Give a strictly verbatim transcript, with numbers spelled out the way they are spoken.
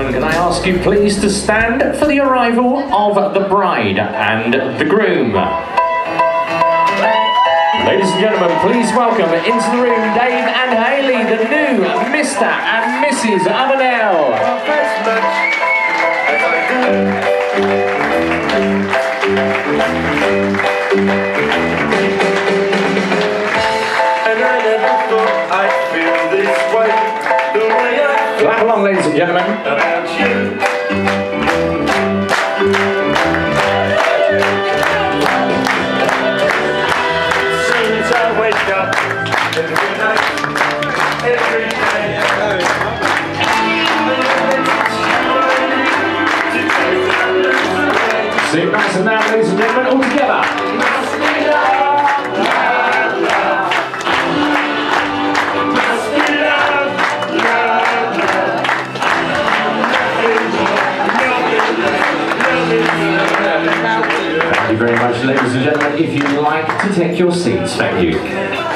gentlemen, can I ask you please to stand for the arrival of the bride and the groom. Ladies and gentlemen, please welcome into the room Dave and Hayley, the new Mister and Missus Avenel. Clap along, ladies and gentlemen. About you. Since I wake up every night, every day, sing nice and loud, ladies and gentlemen, all together. Thank you very much, ladies and gentlemen. If you'd like to take your seats, thank you.